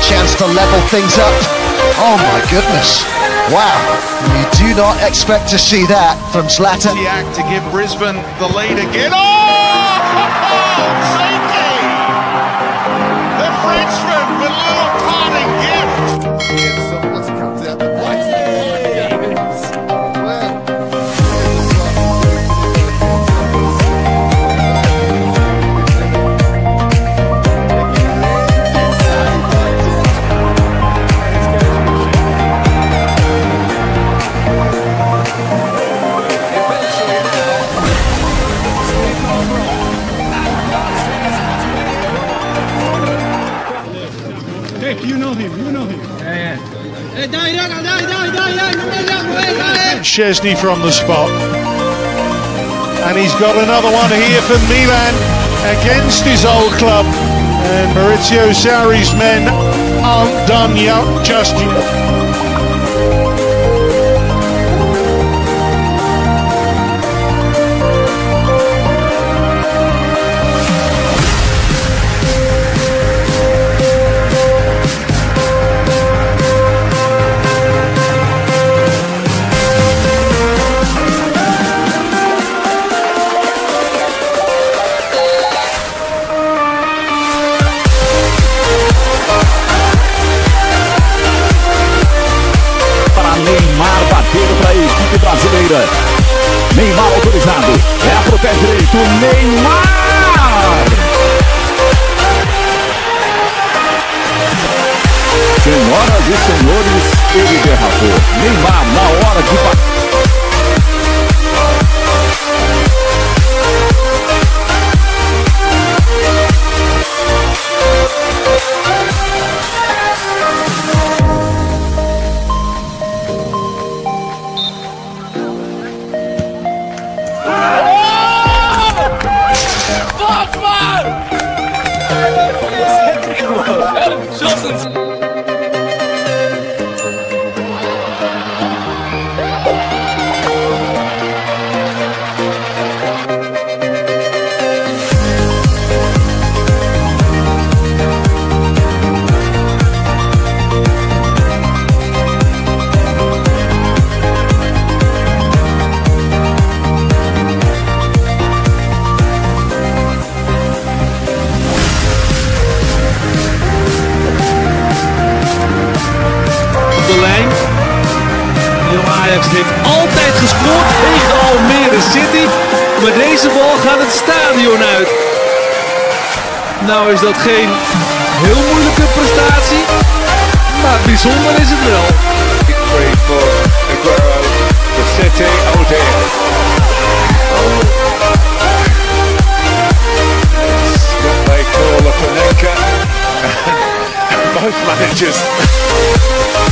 chance to level things up. Oh my goodness. Wow. You do not expect to see that from Zlatan. To give Brisbane the lead again. Oh! Zeki! The Frenchman with a little parting gift. What's comes out the place? You know him. Yeah. Szczesny from the spot. And he's got another one here for Milan against his old club. And Maurizio Sarri's men aren't done just yet. Neymar batendo para a equipe brasileira. Neymar autorizado. É pro pé direito. Neymar! Senhoras e senhores, ele derrapou. Neymar na hora de bater. Ajax heeft altijd gescoord tegen Almere City, maar deze bal gaat het stadion uit. Nou is dat geen heel moeilijke prestatie, maar bijzonder is het wel. Victory for Aguero, the City, oh dear. It's what they call a Panenka. Both managers